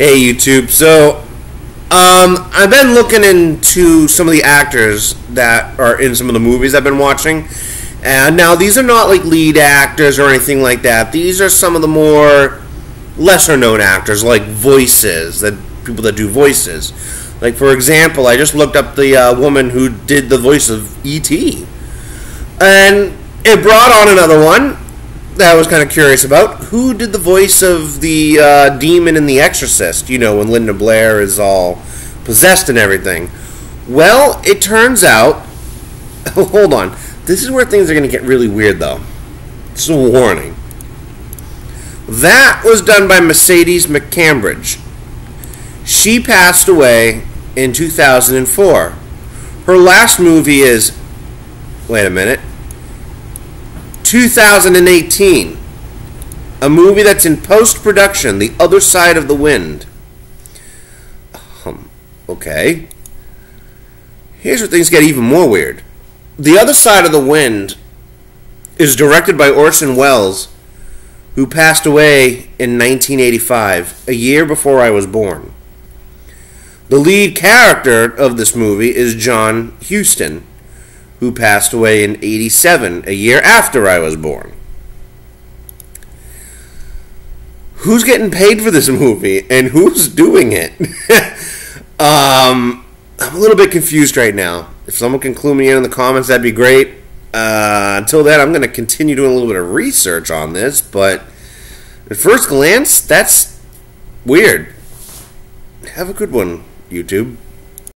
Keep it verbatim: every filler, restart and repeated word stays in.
Hey YouTube, so um, I've been looking into some of the actors that are in some of the movies I've been watching, and now these are not like lead actors or anything like that. These are some of the more lesser known actors, like voices, that people that do voices. Like for example, I just looked up the uh, woman who did the voice of E T, and it brought on another one that I was kind of curious about. Who did the voice of the uh, demon in The Exorcist? You know, when Linda Blair is all possessed and everything. Well, it turns out... Hold on. This is where things are going to get really weird, though. It's a warning. That was done by Mercedes McCambridge. She passed away in two thousand four. Her last movie is... Wait a minute. two thousand eighteen, a movie that's in post-production, The Other Side of the Wind. Um, okay. Here's where things get even more weird. The Other Side of the Wind is directed by Orson Welles, who passed away in nineteen eighty-five, a year before I was born. The lead character of this movie is John Huston, who passed away in eighty-seven, a year after I was born. Who's getting paid for this movie, and who's doing it? um, I'm a little bit confused right now. If someone can clue me in in the comments, that'd be great. Uh, until then, I'm going to continue doing a little bit of research on this, but at first glance, that's weird. Have a good one, YouTube.